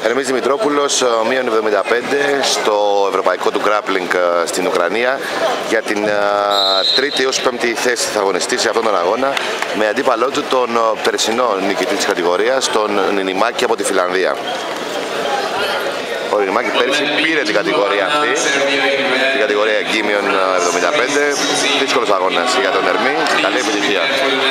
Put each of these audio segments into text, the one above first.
Ερμής Δημητρόπουλος, μείον 75 στο ευρωπαϊκό του grappling στην Ουκρανία για την τρίτη έως πέμπτη θέση θα αγωνιστεί σε αυτόν τον αγώνα με αντίπαλό του τον περσινό νικητή της κατηγορίας, τον Νινιμάκη από τη Φιλανδία. Ο Νινιμάκη πέρυσι πήρε την κατηγορία αυτή, την κατηγορία εκεί μείον 75. Δύσκολος αγώνας για τον Ερμή. Καλή επιτυχία.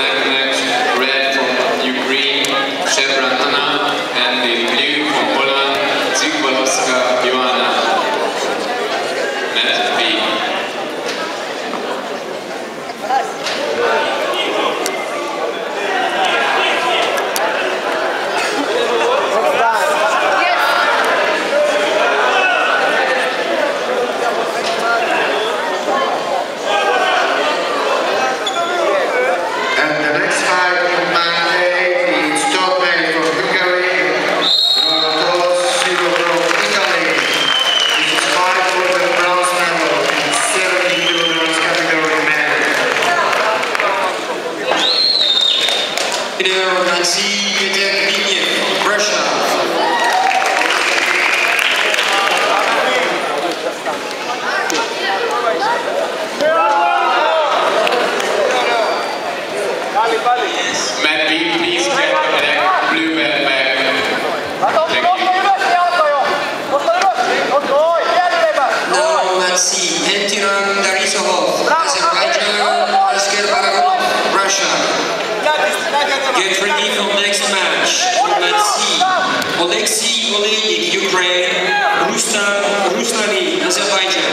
Get ready for next match. Let's see. Oleksiy Oleynik, Ukraine. Rustam Ruslani, Azerbaijan.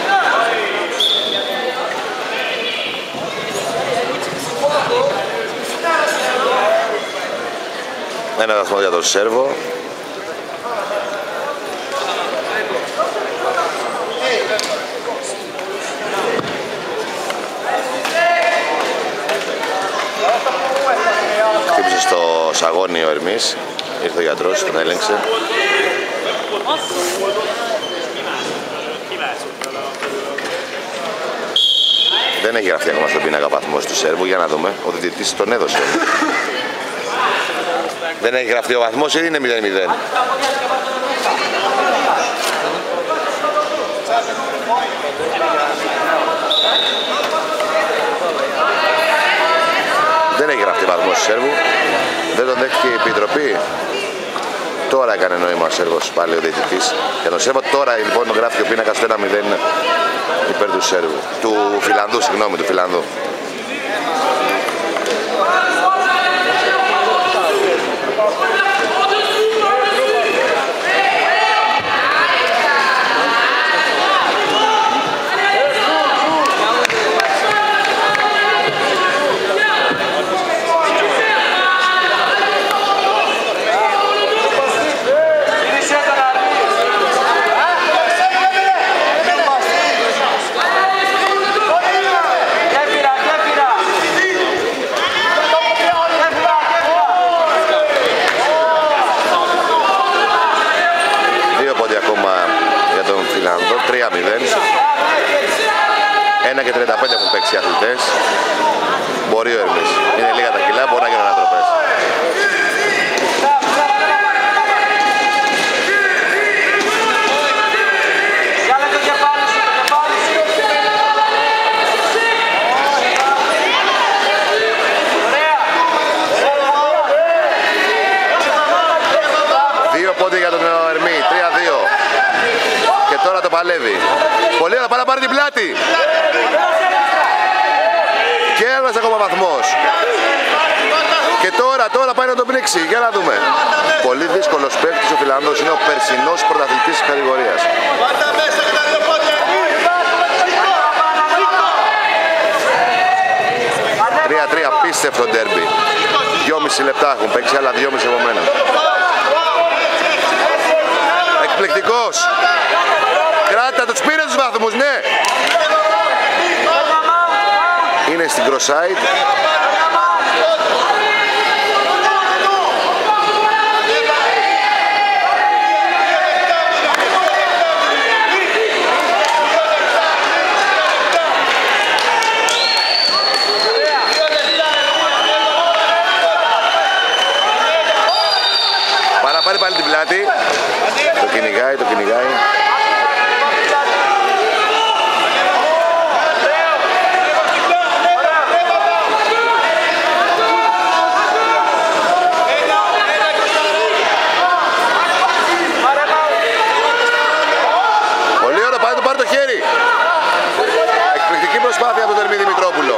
Ένα βαθμό για τον Σέρβο. Χτύπησε στο σαγόνι ο Ερμής. Ήρθε ο γιατρός, τον έλεγξε. Δεν έχει γραφτεί ακόμα στον πίνακα βαθμός του Σέρβου. Για να δούμε. Ο διαιτητής τον έδωσε. Δεν έχει γραφτεί ο βαθμός ή είναι 0-0. Δεν έχει γραφτεί βαθμός του Σέρβου. Δεν τον δέχτηκε η Επιτροπή. Τώρα έκανε νόημα ο Σέρβος πάλι ο διαιτητής. Για τον Σέρβο τώρα λοιπόν γράφει ο πίνακας στο 1-0 υπέρ του Σέρβου. Του Φιλανδού, συγγνώμη, του Φιλανδού. Φιλανδό, 3-0. 1 και 35 έχουν παίξει οι αθλητές. Μπορεί ο Ερμής. Είναι λίγα τα κιλά, μπορεί να γίνουν ανατροπές. Δύο πόντι για τον Ερμή, 3-2. Και τώρα το παλεύει. Πολύ ωραία, πάει να πάρει την πλάτη. Και ένας ακόμα βαθμός. Και τώρα πάει να τον πνίξει. Για να δούμε. Πολύ δύσκολος παίκτης ο Φιλανδός. Είναι ο περσινός πρωταθλητής της κατηγορίας. 3-3, απίστευτο ντέρμπι. 2,5 λεπτά έχουν παίξει, άλλα 2,5 επομένω. Εκπληκτικός. Κράτα, τους πήρε τους βαθμούς, ναι. Είναι στην cross-side. πάρει πάλι την πλάτη. Το κυνηγάει, το κυνηγάει. Πολύ ωραία, πάει, το πάρει το χέρι. Εκπληκτική προσπάθεια από τον Ερμή Δημητρόπουλο.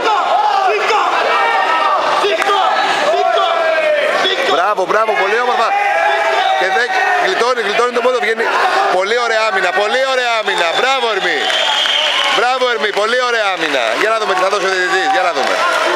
Μπράβο, μπράβο, πολύ όμορφα. Και δεν γλιτώνει τον πόδο, βγαίνει. Πολύ ωραία άμυνα, πολύ ωραία άμυνα. Μπράβο Ερμή. Μπράβο Ερμή, πολύ ωραία άμυνα. Για να δούμε τι θα δώσει ο διαιτητής, για να δούμε.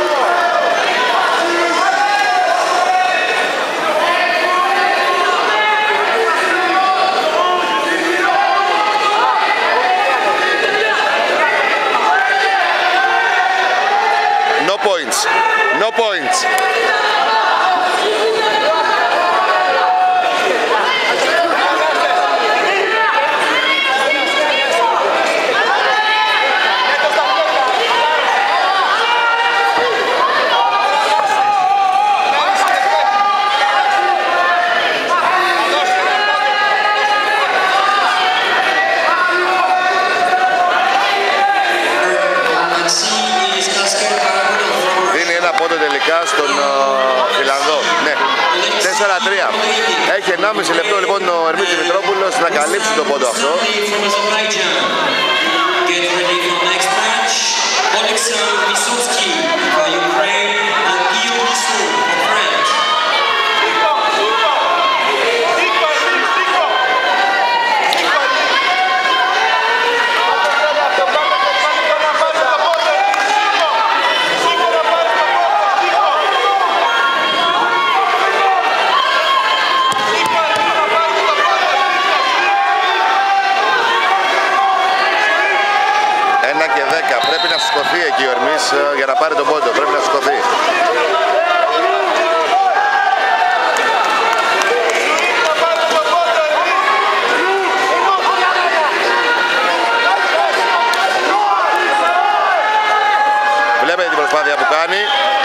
No points. No points. Στον Φιλανδό. Ναι, 4-3. Έχει 1,5 λεπτό λοιπόν ο Ερμής Δημητρόπουλος να καλύψει τον πόντο αυτό. Πρέπει να σηκωθεί εκεί ο Ερμής για να πάρει τον πόντο. Πρέπει να σηκωθεί. Βλέπετε την προσπάθεια που κάνει.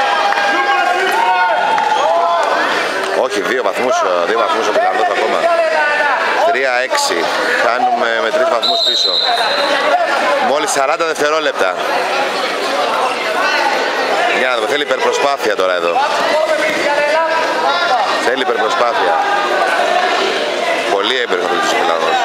Όχι, 2 βαθμούς ο Φιλανδός ακόμα. 3-6. Χάνουμε με 3 βαθμούς πίσω. Μόλις 40 δευτερόλεπτα. Για να δούμε, θέλει υπερπροσπάθεια τώρα εδώ. Θέλει υπερπροσπάθεια. Πολύ έμπειρος αυτός ο Φιλανδός.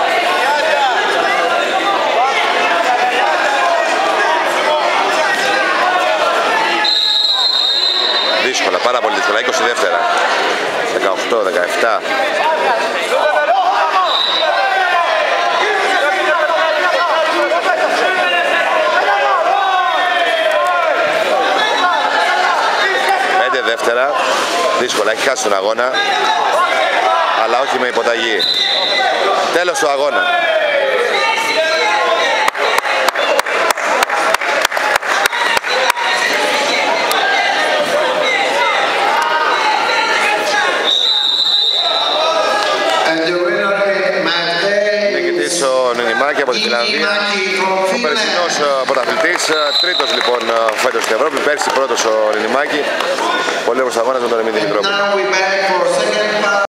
Δύσκολα, πάρα πολύ δύσκολα. 20 δεύτερα. 18, 17. Δεύτερα, δύσκολα, έχει χάσει τον αγώνα, αλλά όχι με υποταγή. Τέλος του αγώνα. Νικητής ο Νινιμάκη από τη Φιλανδία, ο περσινός πρωταθλητής, τρίτος λοιπόν φέτος στην Ευρώπη, πέρσι πρώτος ο Νινιμάκη. Πολύ ωραίος αγώνας με τον Ερμή Δημητρόπουλο.